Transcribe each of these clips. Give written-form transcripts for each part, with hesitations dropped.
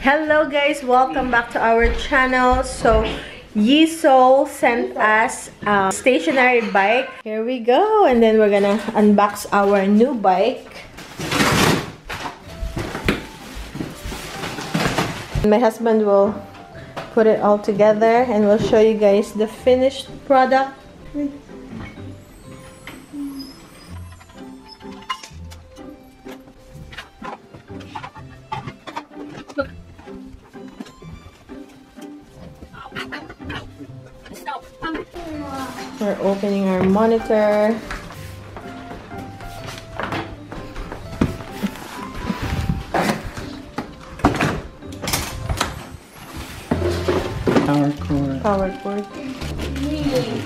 Hello guys, welcome back to our channel. So Yisol sent us a stationary bike. Here we go, and then we're gonna unbox our new bike. My husband will put it all together and we'll show you guys the finished product. We're opening our monitor. Power cord. Power cord. Really?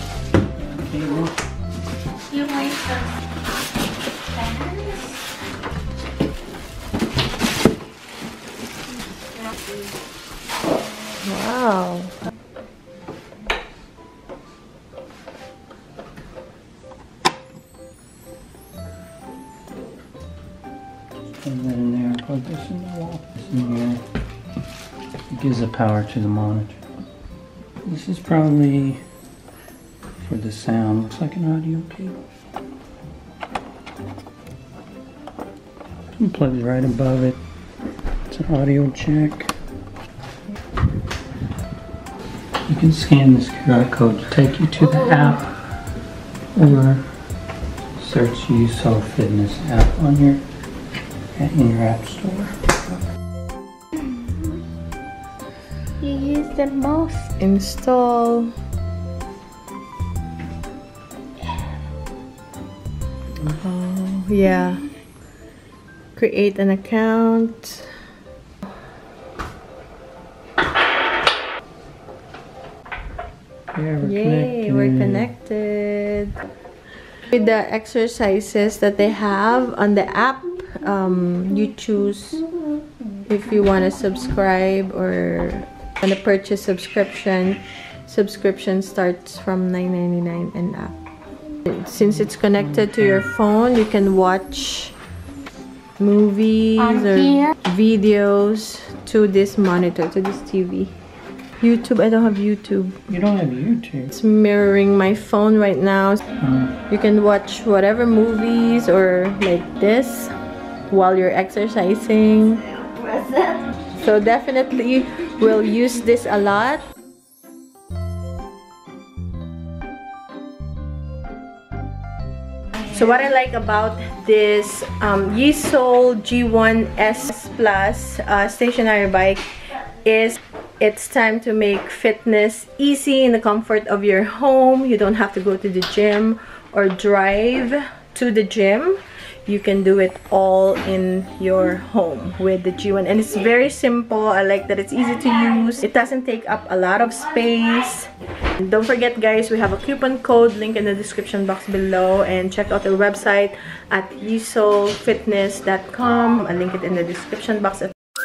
You like the fans? Wow. Put that in there. Plug this in the wall. This in here. It gives the power to the monitor. This is probably for the sound. Looks like an audio cable. And plugs right above it. It's an audio jack. You can scan this QR code to take you to the app, or search Yisol Fitness app on your in your app store. You use the most. Install. Oh, yeah. Create an account. Yeah, we're Yay, connected. we're connected. With the exercises that they have on the app, you choose if you want to subscribe or want to purchase subscription. Subscription starts from $9.99 and up. Since it's connected to your phone, you can watch movies or videos to this monitor, to this TV. YouTube, I don't have YouTube. You don't have YouTube. It's mirroring my phone right now. You can watch whatever movies or like this while you're exercising. So definitely we'll use this a lot. So what I like about this Yisol G1 S Plus stationary bike is it's time to make fitness easy in the comfort of your home. You don't have to go to the gym or drive to the gym. You can do it all in your home with the G1, and it's very simple. I like that it's easy to use. It doesn't take up a lot of space. And don't forget guys, we have a coupon code link in the description box below, and check out our website at yisolfitness.com. I'll link it in the description box.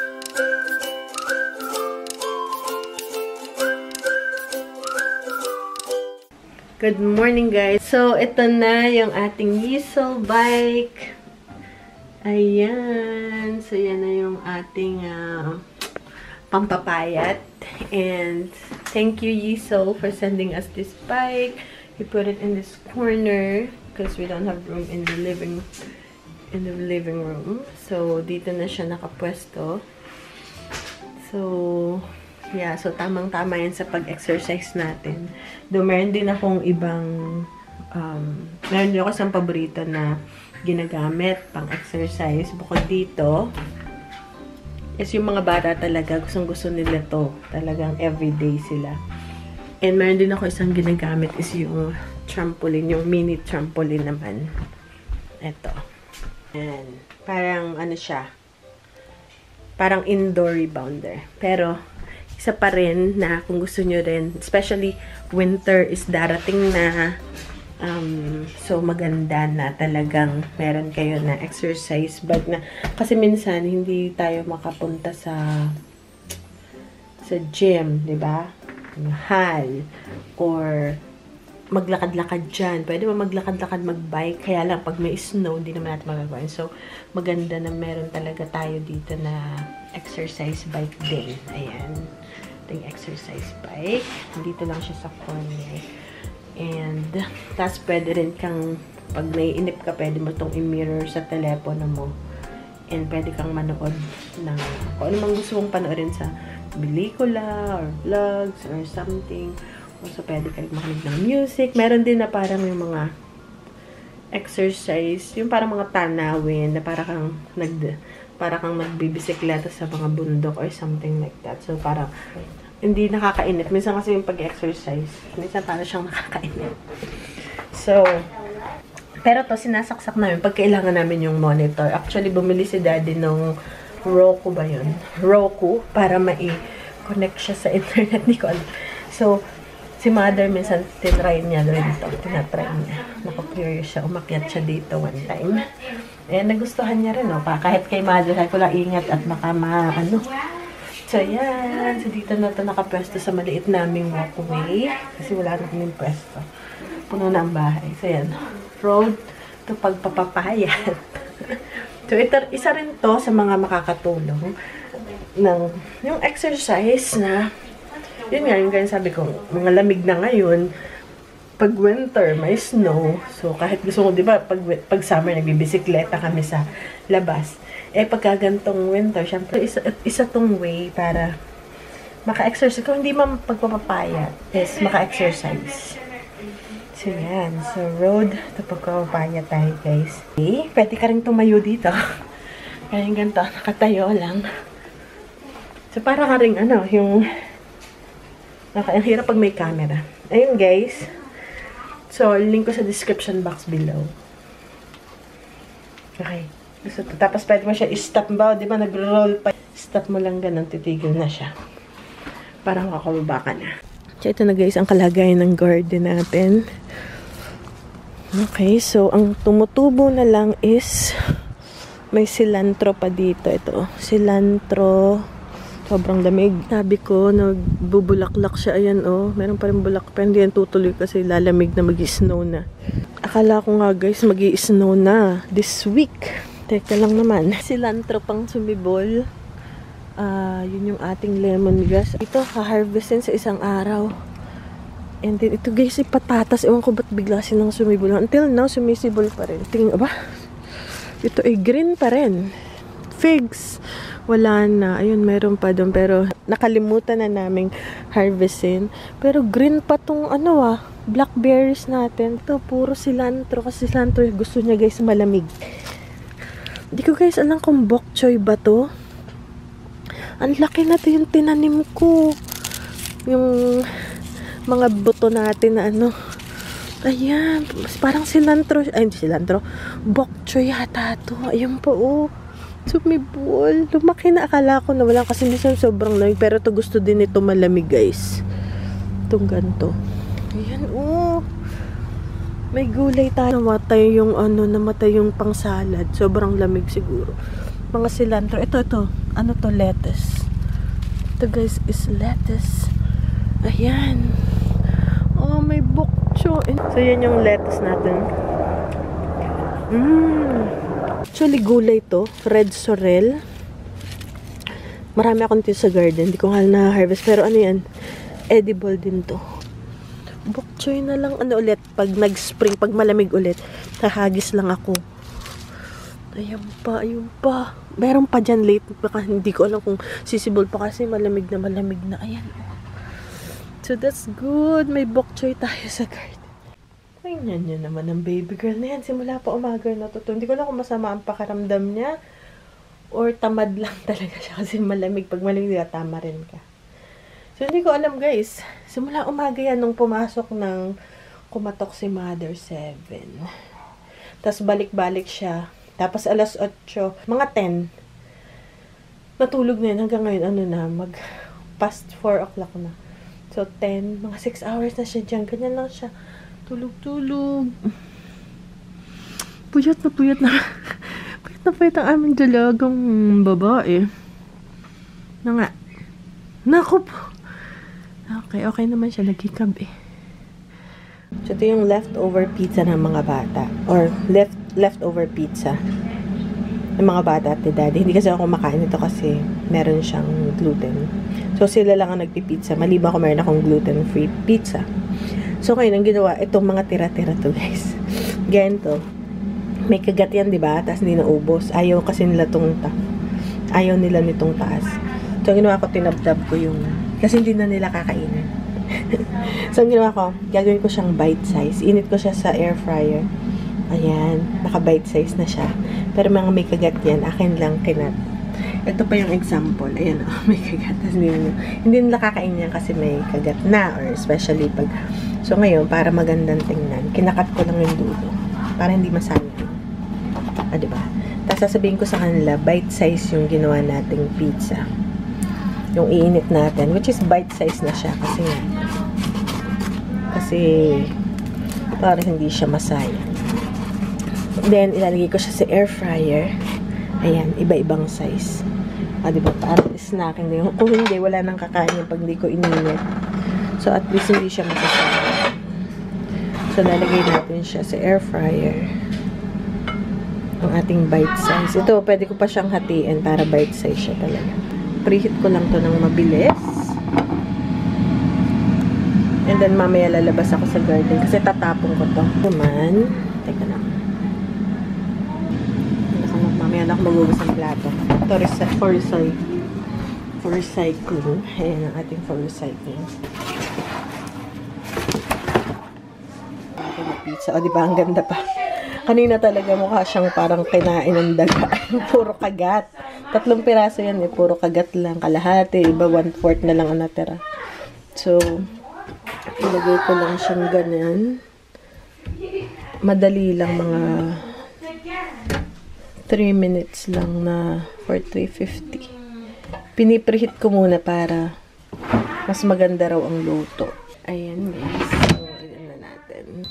Good morning guys. So ito na yung ating Yisol bike. Ayan. So yan na yung ating pampapayat. And thank you Yisol for sending us this bike. We put it in this corner because we don't have room in the living room. So dito na siya nakapwesto. So yeah, so tamang-tama yan sa pag-exercise natin. Though meron din akong ibang, meron din ako isang paborito na ginagamit pang-exercise. Bukod dito, is yung mga bata talaga, gustong-gusto nila to. Talagang everyday sila. And meron din ako isang ginagamit is yung trampoline, yung mini trampoline naman. Ito. Ayan. Parang ano siya, parang indoor rebounder. Pero, isa pa rin na kung gusto nyo rin, especially winter is darating na, so maganda na talagang meron kayo na exercise bag na, kasi minsan hindi tayo makapunta sa gym, di ba? Mahal, or maglakad-lakad dyan. Pwede mo maglakad-lakad, magbike. Kaya lang, pag may snow, hindi naman natin magagawa. So, maganda na meron talaga tayo dito na exercise bike din. Ayan. Ito yung exercise bike. Dito lang siya sa corner. And, tas pwede rin kang, pag naiinip ka, pwede mo itong i-mirror sa telepono mo. And, pwede kang manood ng kung ano mang gusto mong panoorin sa pelikula or vlogs or something. So, pwede kayo makinig ng music. Meron din na parang yung mga exercise, yung parang mga tanawin na para kang magbibisikleta sa mga bundok or something like that. So, parang hindi nakakainip. Minsan kasi yung pag-exercise, minsan parang siyang nakakainip. So, pero to sinasaksak namin pag kailangan namin yung monitor. Actually, bumili si Daddy ng Roku ba yun? Roku, para mai-connect siya sa internet. Hindi ko alam. So, si Mother, minsan, tinry niya rin ito. Tinatry niya. Naku-curious siya. Umakyat siya dito one time. Eh, nagustuhan niya rin, no? Kahit kay Mother, sabi ko lang, ingat at baka ano. So, yan. So, dito na ito nakapwesto sa maliit naming walkway. Kasi wala na kaming pwesto. Puno na ang bahay. So, yan. Road to pagpapapayat. So, ito, isa rin to sa mga makakatulong ng yung exercise na yun nga, yung ganyan sabi ko, mga lamig na ngayon, pag winter, may snow. So, kahit gusto mo, di ba, pag summer, nagbibisikleta kami sa labas. Eh, pagka gantong winter, syempre, isa tong way para maka-exercise. Kung hindi man pagpapapayat, is maka-exercise. So, yan. So, road to pagpapapayat tayo, guys. Okay, pwede ka rin tumayo dito. Kaya yung ganito, nakatayo lang. So, para ka rin, yung ang hirap pag may camera. Ayun, guys. So, link ko sa description box below. Okay. Tapos, pwede mo siya i-stop ba? Di ba, nag-roll pa. Stop mo lang ganun, titigil na siya. Parang kakababa ka na. So, ito na, guys, ang kalagayan ng garden natin. Okay, so, ang tumutubo na lang is may cilantro pa dito. Ito, cilantro. Sobrang lamig. Sabi ko, nagbubulaklak siya. Ayan, oh. Meron pa rin bulak. Pero hindi yan tutuloy kasi lalamig na mag-snow na. Akala ko nga, guys, mag-snow na this week. Teka lang naman. Cilantro pang sumibol. Yun yung ating lemongrass. Ito, ka-harvestin sa isang araw. And then, ito, guys, yung patatas. Ewan ko ba't bigla silang sumibol. Until now, sumisibol pa rin. Tingin, aba, ito ay green pa rin. Figs. Wala na. Ayun, meron pa doon. Pero, nakalimutan na naming harvestin. Pero, green pa tong, blackberries natin. Ito, puro cilantro. Kasi cilantro, gusto niya, guys, malamig. Hindi ko, guys, alam kung bok choy ba to. Ang laki na to yung tinanim ko. Yung mga buto natin na Ayan. Parang cilantro. Ay, hindi cilantro. Bok choy yata to. Ayan po, oh. Sumibol. Lumaki na, akala ko na wala kasi minsan sobrang lamig. Pero to gusto din ito malamig, guys. Itong ganito. Ayan, oh. May gulay tayo. Namatay yung pang-salad. Sobrang lamig siguro. Mga cilantro. Ito. Ano to? Lettuce. Ito, guys, is lettuce. Ayan. Oh, may bok choy. So, yan yung lettuce natin. Actually, gulay to. Red sorrel. Marami akong dito sa garden. Hindi ko na-harvest. Pero ano yan? Edible din to. Bok choy na lang. Ulit? Pag nag-spring, pag malamig ulit, hahagis lang ako. Ayun pa. Meron pa dyan late. Baka hindi ko alam kung sisibol pa kasi malamig na. Ayan. So, that's good. May bok choy tayo sa garden. Tingnan nyo naman ang baby girl na yan. Simula pa umaga na to. Hindi ko lang kung masama ang pakaramdam niya or tamad lang talaga siya kasi malamig. Pag malamig, tama rin ka. So, hindi ko alam, guys. Simula umaga yan nung pumasok ng kumatok si Mother 7. Tapos balik-balik siya. Tapos alas 8, mga 10. Natulog na yun. Hanggang ngayon, mag past 4 o'clock na. So, 10, mga 6 hours na siya dyan. Ganyan lang siya. Tulog. Puyat na. Puyat ang aming dalagang babae. Na nga. Naku po. Okay naman siya. Nagkikab eh. So, ito yung leftover pizza ng mga bata. Or, leftover pizza ng mga bata at ni Daddy. Hindi kasi ako kumakain ito kasi meron siyang gluten. So, sila lang ang nagpipizza. Maliban ko meron akong gluten-free pizza. So, ngayon, ang ginawa, itong mga tira-tira to, guys. Ganito. May kagat yan, diba? Tapos hindi naubos. Ayaw kasi nila ayaw nila nitong taas. So, ang ginawa ko, tinabdab ko yung, kasi hindi na nila kakainin. So, ang ginawa ko, gagawin ko siyang bite size. Init ko siya sa air fryer. Ayan, naka-bite size na siya. Pero mga may kagat yan, akin lang kinat. Ito pa yung example. Ayan, may kagat. Hindi nila kakain yan kasi may kagat na, or especially pag, so ngayon, para magandang tingnan, kinakat ko lang yung dulo. Para hindi masayang. Diba? Tapos sasabihin ko sa kanila, bite size yung ginawa nating pizza. Yung iinit natin, which is bite size na siya kasi para hindi siya masayang. Then, ilalagay ko siya sa air fryer. Ayan, iba-ibang size. Diba? Para snacking din. Kung hindi, wala nang kakain pag hindi ko ininit. So, at least hindi siya masasayang. So, lalagay natin siya sa air fryer. Ang ating bite size. Ito, pwede ko pa siyang hatiin para bite size siya talaga. Preheat ko lang to ng mabilis. And then, mamaya lalabas ako sa garden kasi tatapon ko to. Naman, teka lang. Mamaya na ako magugas ng plato. Ito, for recycling. Ayan ang ating for recycling. Ito na pizza. O, diba? Ang ganda pa. Kanina talaga mukha siyang parang kinain ng daga. Puro kagat. 3 piraso yan eh. Puro kagat lang. Kalahati. Iba 1/4 na lang ang natira. So, ilagay ko lang siyang ganyan. Madali lang, mga 3 minutes lang na for 350. Pinipreheat ko muna para mas maganda raw ang luto. Ayan guys. So, ayan na natin.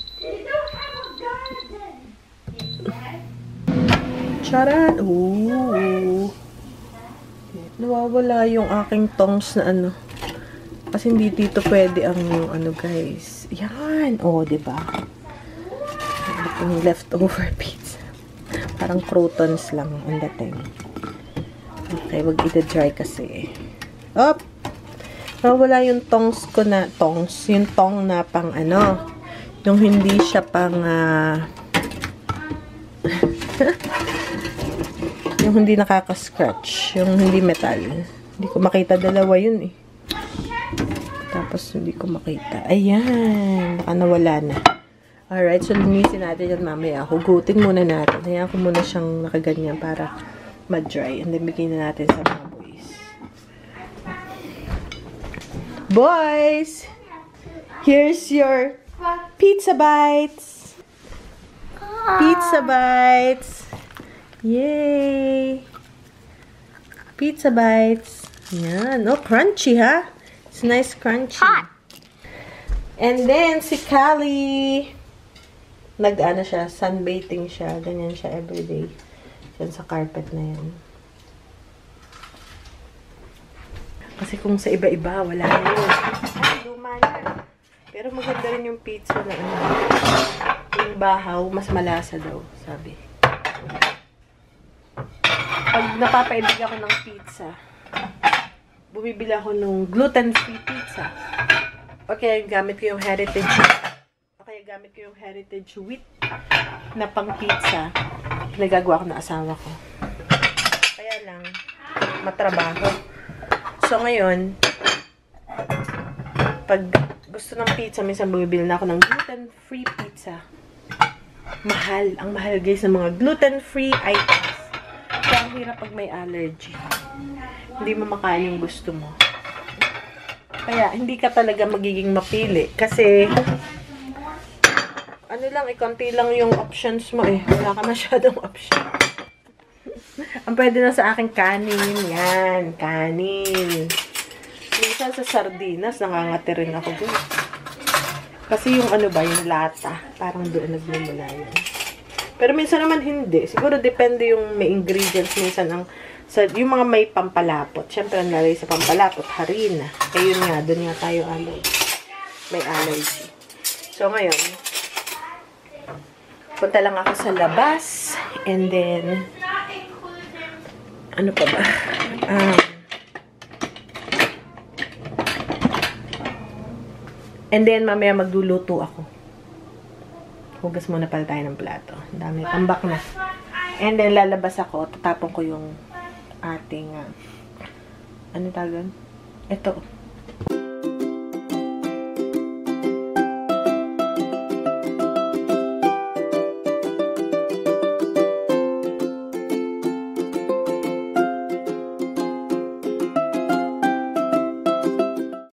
Charan! Ooh! Nawawala yung aking tongs na ano. Kasi hindi dito pwede ang ano guys. Yan! Oh, diba? Yung leftover pizza. Parang croutons lang ang dating. Okay, wag ita-dry kasi. Op! Nawawala yung tongs ko na, yung tong na pang ano. Yung hindi siya pang yung hindi nakaka-scratch, yung hindi metal. Hindi ko makita, dalawa yun eh. Tapos hindi ko makita. Ayan, baka nawala na. Alright, so linisin natin yan mamaya. Hugutin muna natin. Hayaan ko muna siyang nakaganyan para ma-dry. And then bigyan na natin sa mga boys. Boys! Here's your pizza bites! Pizza bites! Yay! Pizza bites. Yan. Oh, crunchy, ha? It's nice crunchy. Hot. And then, si Callie, nag-ano siya, sunbathing siya. Ganyan siya everyday. Yan sa carpet na yan. Kasi kung sa iba-iba, wala na yun. Ay, luma na. Pero maganda rin yung pizza na ano. Yung bahaw, mas malasa daw, sabi. Pag napapaibig ako ng pizza, bumibili ako ng gluten-free pizza. Okay, gamit ko yung heritage. Okay, gamit ko yung heritage wheat na pang pizza. Nagagawa ko ng asawa ko. Kaya lang, matrabaho. So, ngayon, pag gusto ng pizza, minsan bumibili na ako ng gluten-free pizza. Mahal. Ang mahal guys ng mga gluten-free items. Kaya ang hirap pag may allergy. Hindi mo makain yung gusto mo. Kaya, hindi ka talaga magiging mapili. Kasi, ano lang, konti lang yung options mo eh. Wala ka masyadong option. Ang pwede na sa akin, kanin. Yan, kanin. Minsan sa sardinas, nangangati rin ako doon. Kasi yung ano ba, yung lata. Parang doon nagmumula yun. Pero minsan naman hindi. Siguro depende yung may ingredients. Minsan yung mga may pampalapot. Siyempre, ang lalagay sa pampalapot, harina. Kaya yun nga, doon nga tayo may allergy. So, ngayon, Punta lang ako sa labas. And then, ano pa ba? And then, mamaya magluluto ako. Hugas muna pala tayo ng plato. Ang dami, tambak na. And then, lalabas ako. Tatapon ko yung ating, ano tawag? Ito.